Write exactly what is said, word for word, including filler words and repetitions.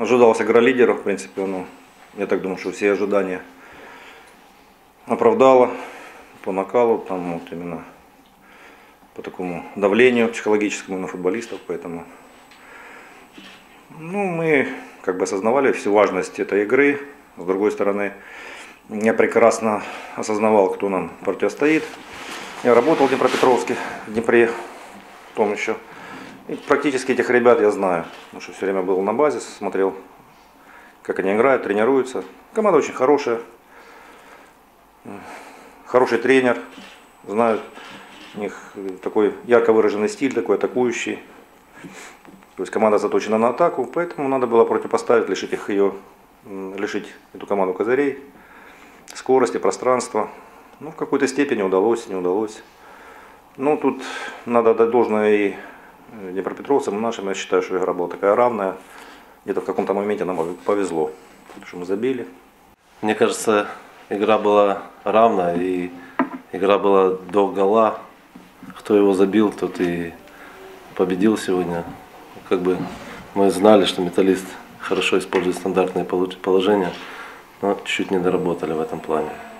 ожидалась игра лидеров, в принципе, ну, я так думаю, что все ожидания оправдала по накалу, там вот именно по такому давлению психологическому на футболистов, поэтому ну, мы как бы осознавали всю важность этой игры. С другой стороны, я прекрасно осознавал, кто нам противостоит. Я работал в Днепропетровске, в Днепре, в том еще. И практически этих ребят я знаю, потому что все время был на базе, смотрел, как они играют, тренируются. Команда очень хорошая, хороший тренер, знают, у них такой ярко выраженный стиль, такой атакующий. То есть команда заточена на атаку, поэтому надо было противопоставить, лишить их ее, лишить эту команду козырей, скорости, пространства. Ну, в какой-то степени удалось, не удалось. Ну, тут надо отдать должное и днепропетровцам, и нашим. Я считаю, что игра была такая равная. Где-то в каком-то моменте нам повезло, что мы забили. Мне кажется, игра была равная, и игра была до гола. Кто его забил, тот и победил сегодня. Как бы мы знали, что Металлист хорошо использует стандартные положения, но чуть-чуть не доработали в этом плане.